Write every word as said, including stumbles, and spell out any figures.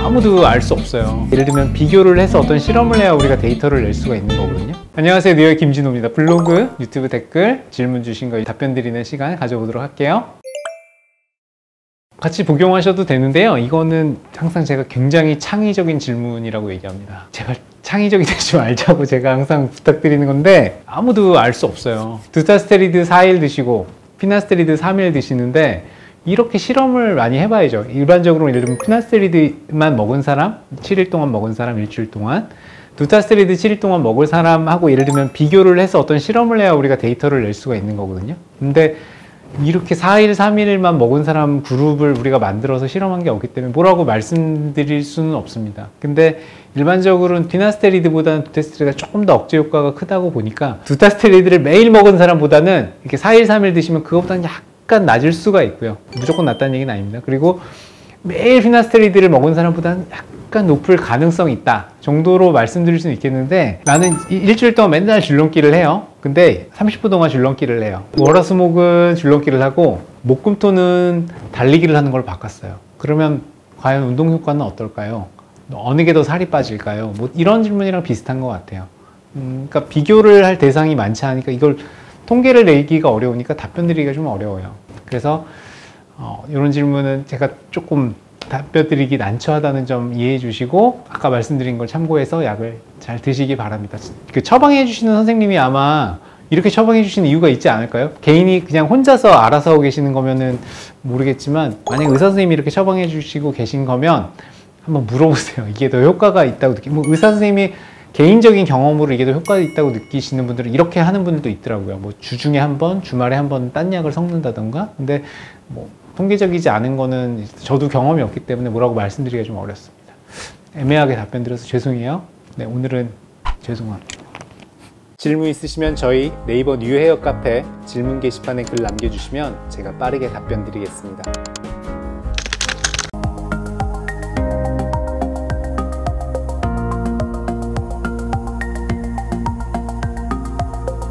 아무도 알 수 없어요. 예를 들면 비교를 해서 어떤 실험을 해야 우리가 데이터를 낼 수가 있는 거거든요. 안녕하세요, 뉴욕의 김진호입니다. 블로그, 유튜브 댓글, 질문 주신 거 답변 드리는 시간 가져보도록 할게요. 같이 복용하셔도 되는데요. 이거는 항상 제가 굉장히 창의적인 질문이라고 얘기합니다. 제발 창의적이 되지 말자고 제가 항상 부탁드리는 건데 아무도 알 수 없어요. 두타스테리드 사 일 드시고 피나스테리드 삼 일 드시는데 이렇게 실험을 많이 해봐야죠. 일반적으로 예를 들면 피나스테리드만 먹은 사람, 칠 일 동안 먹은 사람, 일주일 동안, 두타스테리드 칠 일 동안 먹을 사람하고 예를 들면 비교를 해서 어떤 실험을 해야 우리가 데이터를 낼 수가 있는 거거든요. 근데 이렇게 사 일, 삼 일만 먹은 사람 그룹을 우리가 만들어서 실험한 게 없기 때문에 뭐라고 말씀드릴 수는 없습니다. 근데 일반적으로는 피나스테리드보다는 두타스테리드가 조금 더 억제 효과가 크다고 보니까 두타스테리드를 매일 먹은 사람보다는 이렇게 사 일, 삼 일 드시면 그것보다는 약간 낮을 수가 있고요. 무조건 낮다는 얘기는 아닙니다. 그리고 매일 피나스테리드를 먹은 사람보다는 약간 높을 가능성이 있다 정도로 말씀드릴 수는 있겠는데, 나는 일주일 동안 맨날 줄넘기를 해요. 근데 삼십 분 동안 줄넘기를 해요. 월화수목은 줄넘기를 하고 목금토는 달리기를 하는 걸로 바꿨어요. 그러면 과연 운동 효과는 어떨까요? 어느 게 더 살이 빠질까요? 뭐 이런 질문이랑 비슷한 것 같아요. 음, 그러니까 비교를 할 대상이 많지 않으니까 이걸 통계를 내기가 어려우니까 답변 드리기가 좀 어려워요. 그래서 어, 이런 질문은 제가 조금 답변 드리기 난처하다는 점 이해해 주시고 아까 말씀드린 걸 참고해서 약을 잘 드시기 바랍니다. 그 처방해 주시는 선생님이 아마 이렇게 처방해 주시는 이유가 있지 않을까요? 개인이 그냥 혼자서 알아서 하고 계시는 거면은 모르겠지만, 만약 의사 선생님이 이렇게 처방해 주시고 계신 거면 한번 물어보세요. 이게 더 효과가 있다고 느끼, 뭐 의사 선생님이 개인적인 경험으로 이게 더 효과가 있다고 느끼시는 분들은 이렇게 하는 분들도 있더라고요. 뭐 주중에 한 번, 주말에 한 번 딴 약을 섞는다던가. 근데 뭐 통계적이지 않은 거는 저도 경험이 없기 때문에 뭐라고 말씀드리기가 좀 어렵습니다. 애매하게 답변 드려서 죄송해요. 네, 오늘은 죄송합니다. 질문 있으시면 저희 네이버 뉴헤어 카페 질문 게시판에 글 남겨주시면 제가 빠르게 답변 드리겠습니다.